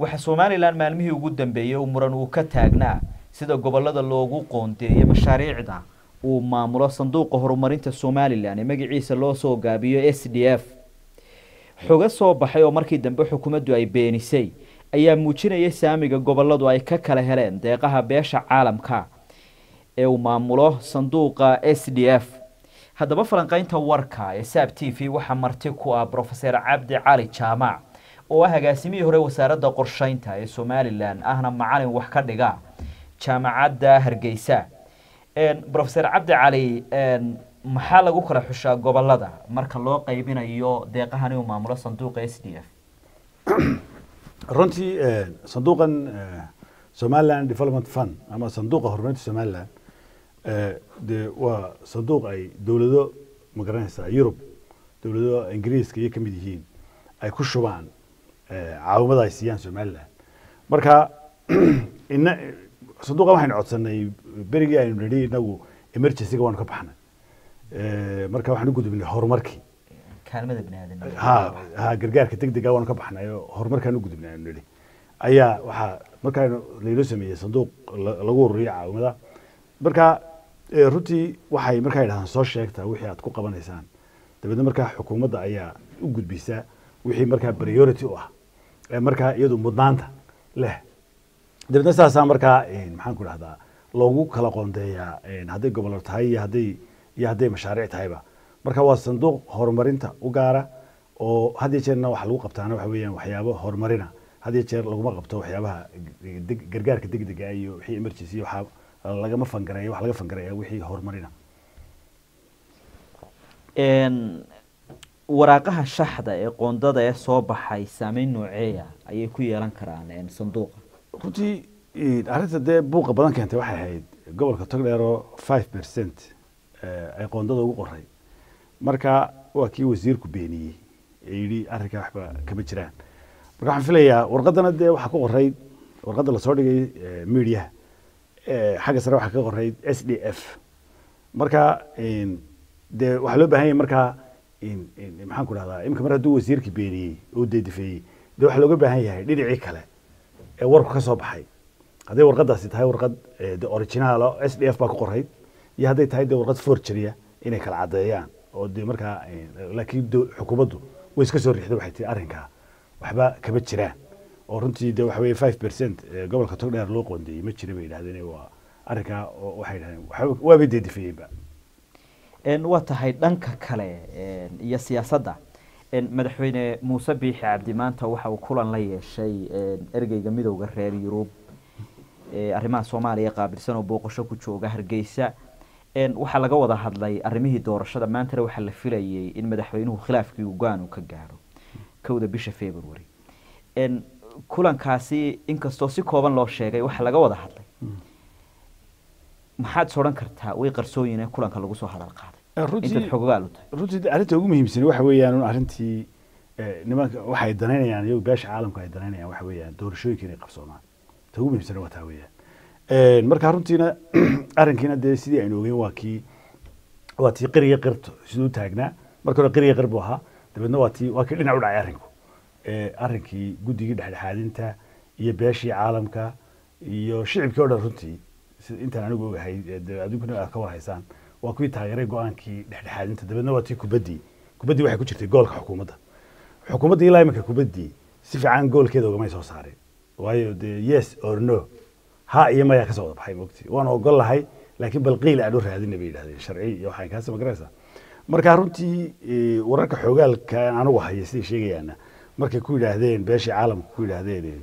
waxa Soomaaliland maalmihii ugu dambeeyay uu muran uu ka taagnaa sida gobolada loogu qoondeeyay mashaariicda uu maamulo sanduuqa horumarinta Soomaaliland ee magaciisa loo soo gaabiyo SDF xoga soo baxay oo markii dambe xukuumaddu ay beenisay ayaa muujinayay saamiga goboladu ay ka kala heleen deeqaha beesha caalamka ee uu maamulo sanduuqa SDF haddaba falanqaynta warka ee SAB TV waxa marti ku ah Professor Cabdi Cali Jaamac oo ah agaasimihii hore wasaaradda qorshaynta ee Soomaaliland ahna macallin wax ka dhiga jaamacadda Hargeysa Professor Cabdi Cali maxaa lagu kala xushaa gobolada marka loo qaybinayo deeqahan uu maamulo sanduuqa SDF runtii sanduuqan Somaliland Development Fund ama sanduuqa horumarinta Somaliland waa sanduuq ay dawlado magaranaysa Europe dawlado Ingiriiska iyo kamid yihiin ay ku shubaan caawimada ay siiyaan Somaliland marka sanduuqa waxaan codsanay berigii aynu nidhi inagu emergency-ga waan ka baxnay marka waxaan u gudubnay horumarkii kaalmada bini'aadanimada gargaarka degdega waan ka baxnay horumarkaan u gudubnay aynu nidhi ayaa waxa markaa leelo sameeyay sanduuq lagu ururiyo caawimada marka runtii waxay markaa yiraahdaan soo sheegtaa wixii aad ku qabanaysaan dabadna markaa xukuumadda ayaa u gudbisa wixii markaa priority u ah markaa iyadu mudnaanta leh dabadna saasaa markaa maxaan ku dhahdaa loogu kala qoondeeyaa hadday gobol tahay iyo hadday mashaariic tahayba marka waa sanduuq horumarinta u gaara oo had iyo jeerna waxa lagu qabtaana waxa weeyaan waxyaabo horumarina had iyo jeer laguma qabto waxyaabaha gargaarka degdega iyo wixii emergency waxa lagama fangareeyo wax laga fangareeyo wixii horumarina waraaqaha shaxda ee qoondada ee soo baxay saameyn nooceeya ayay ku yeelan karaan sanduuqa runtii arrinta dee buuqa badan keentay waxay ahayd gobolka Togdheero 5% ay qoondada ugu qoray marka waa kii wasiirku beeniyay yiri arrinka waxba kama jiraan marka waxaan filayaa warqadana dee waxa ku qoray warqada la soo dhigay media xagga sare waxa ka qoray SDF marka dee waxa loo baahan yahay marka maxaan ku dhahdaa imka mar hadduu wasiirkii beeniyay oo deedifay dee waxa looga baahan yahay dhinacii kale ee warku ka soo baxay hadday warqadaasi tahay warqad original SDF baa ku qoray iyo hadday tahay dee warqad forgery inay kala cadeeyaan oo dee markaa laakiin xukuumaddu way iska soo riixday waxay tii arrinka waxba kama jiraan oo runtii dee waxa weeye 5% gobolka Togdheer loo qoondeeyay ma jira bay yiraahdeen waa arrinka waxay yiraahdeen waa bay deedifayeenba waa tahay dhanka kale iyo siyaasadda madaxweyne Muuse Biixi Cabdi maanta waxa uu kulan la yeeshay ergeyga midowga reer Yurub arrimaha Soomaaliya qaabilsan oo booqasho ku jooga Hargeysa waxa laga wada hadlay arrimihii doorashada maanta waxa la filayay in madaxweynuhu khilaafkii uu go'aan ka gaaro 1 bisha February kulankaasi inkastoo si kooban loo sheegay waxa laga wada hadlay maxaad sooran kartaa way qarsooyinay kulanka lagu soo hadal qaaday inta xogaal runtii arrinta ugu muhiimsan waxa weeyaan arrintii nimanka waxay danaynayaan iyagu beesha caalamka ay danaynayaan waxa weeyaan doorashooyinka inay qabsoomaan ta ugu muhiimsan waa taa weeyaan marka runtiina arrinkiina dee sidii aynu ogeyn waa tii qiriga qirto siduu taagnaa marka hore qiriga qirbo ahaa dabadna waa kii dhinac u dhacay arrinku arrinkii guddigii dhexdhexaadinta iyo beeshii caalamka iyo shicibkii oo dhan runtii intaan anigu ogahay adduunkana aad ka warhaysaan waa kuwii taageeray go'aankii dhexdhexaadinta dabadna waa tii kubaddii waxay ku jirtay goolka xukuumadda ilaa iminka kubaddii si fiican goolkeeda ogamay soo saareen waayo dee yes or no ha iyo maya ka soo wada baxay moogtii waan ogol lahay laakiin bal qiil aan u raadinay bay yidhahdeen sharci iyo waxaan kaasi magaraysaa marka runtii wararka xoogaalka anigu haya siday sheegayaana markay ku yidhaahdeen beeshii caalamka ku yidhaahdeen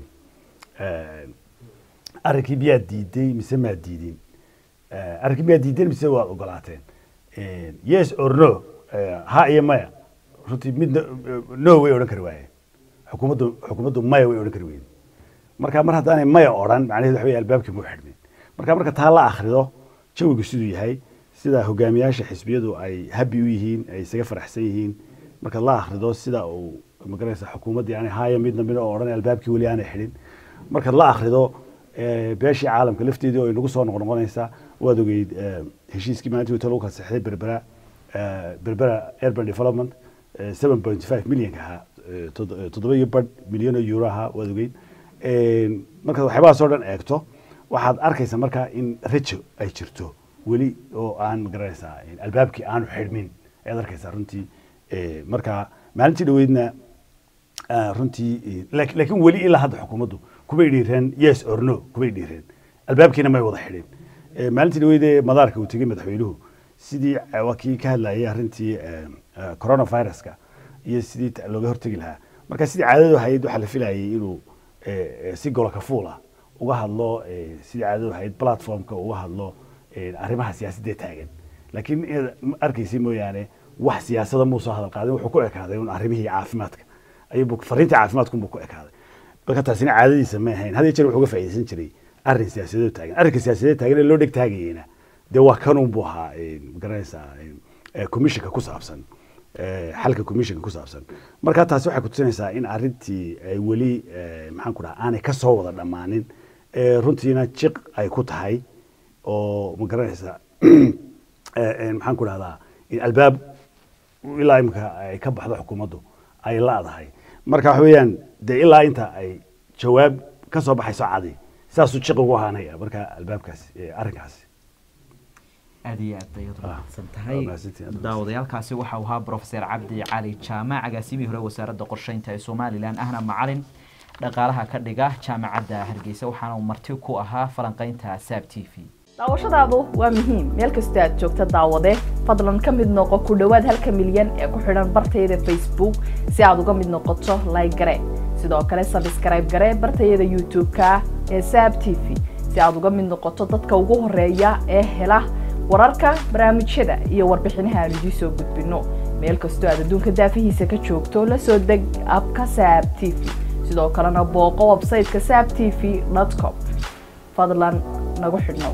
arrinkii miyaad diiday mise maad diidin arrinkii miyaad diideen mise waad ogolaateen yes or no ha iyo maya runtii midna no way odhan kari waayeen xukuumaddu maya way odhan kari weyeen marka mar haddaanay maya odhan macnaheedu waxa weeye albaabkii muu xidhmin marka taa la akhrido jawigu siduu yahay sida hogaamiyaasha xisbiyadu ay habi u yihiin ay isaga faraxsan yihiin marka la akhrido sida uu magaraysa xukuumaddii aanay haya midna oo odhan albaabkii weli aanay xidhin marka la akhrido beeshii caalamka lafteedii oo inagu soo noqonaysa waad ogeyd heshiiskii maanta uu lagu kala saxday berbera urban development 7.5 milyan ahaa 7 milyan oo euro ahaa waad ogeyd markaad waxyaabahaas oo dhan eegto waxaad arkaysaa markaa in rajo ay jirto weli oo aan magaranaysaa albaabkii aanu xidhmin ayaad arkaysaa runtii marka maalintii dhaweydna runtii laakiin weli ilaa hadda xukuumaddu kumay dhiireen yes or no kumay dhiireen albaabkiina may wada xidhin maalintii dhaweydee madaarka uu tegey madaxweynuhu sidii waa kii ka hadlayay arrintii coronaviruska iyo sidii looga hortegi lahaa marka sidii caadadu ahayd waxaa la filayay inuu si goloka fuula uga hadlo sidii caadadu ahayd platformka uga hadlo arrimaha siyaasadda taagan laakiin arkaysay mooyaane wax siyaasada muu soo hadal qaadin wuxuu ku ekaaday un arrimihii caafimaadka ayuu fariinta caafimaadku buu ku ekaaday marka taasina caadadiisa ma ahayn hadii jeer wuxuu uga faa'iideysan jiray arrin siyaasadeed taagan arrinka siyaasadeed taagan ee loo dhig taagayna dee waa kanun buu ahaa magaranaysaa commissionka ku saabsan xalka commissionka ku saabsan marka taasi waxay ku tusinaysaa in arrintii ay weli maxaan ku dhahaa aanay ka soo wada dhammaanin runtiina jiq ay ku tahay oo magaranaysaa maxaan ku dhahdaa in albaab ilaa imika ay ka baxdo xukuumaddu ay laadahay marka waxa weeyaan dee ilaa inta ay jawaab ka soo baxayso cadi saasuu jiq ugu ahaanaya marka albaabkaasi arrinkaasi aad iyo aad ayaad mahadsan tahay daawadayaalkaasi waxa uu ahaa professor cabdi cali jaamac agaasimihii hore wasaaradda qorsheynta ee somalilan ahna macalin dhaqaalaha ka dhiga jaamacadda hargeysa waxaana uu marti ku ahaa falanqaynta saab t v daawashadaadu waa muhiim meel kasta aad joogta daawade fadlan ka mid noqo ku dhawaad 1 milyan ee ku xidhan bartayda Facebook si aad uga mid noqoto like gare sidoo kale subscribe gare bartayda YouTube-ka ee Saab TV si aad uga mid noqoto dadka ugu horeeya ee hela wararka barnaamijyada iyo warbixinaha aan idin soo gudbino meel kasta aad adduunka daafihiisa ka joogto la soo deg abka Saab TV sidoo kalena booqo website-ka saabtv.com fadlan nagu xidhnow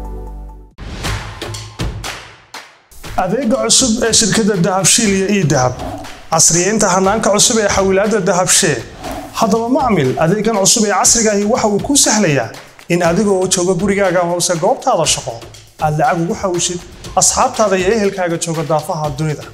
adeega cusub ee shirkadda Dahabshiil iyo e-Dahab casriyeynta hanaanka cusub ee xawilaadda Dahabshiil haddaba macmil adeegan cusub ee casriga ahi waxa uu ku sahlayaa in adigoo jooga gurigaaga hoose goobtaada shaqo aad lacag ugu xawishid asxaabtaada iyo ehelkaaga jooga daafaha dunida